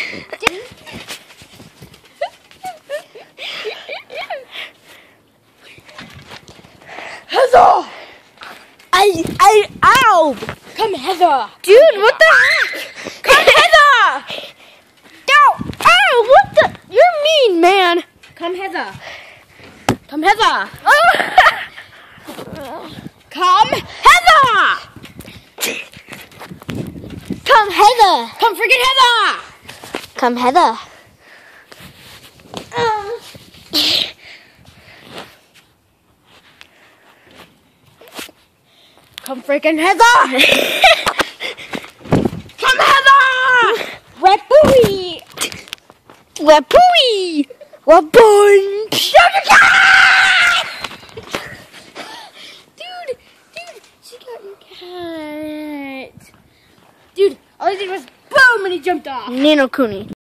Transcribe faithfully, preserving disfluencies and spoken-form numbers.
Heather! I, I, ow! Come, Heather! Dude, what the heck? Come, Heather! Ow! Ow! What the? You're mean, man. Come, Heather! Come, Heather! Oh. Come, Heather! Come, Heather. Come, freaking Heather! Come, Heather. Uh. Come, freaking Heather! Come, Heather! Wet buoy. Wet buoy. Wet buoy. Dude, dude, she got your cat. Dude, all I did was boom and he jumped off. Nino Cooney.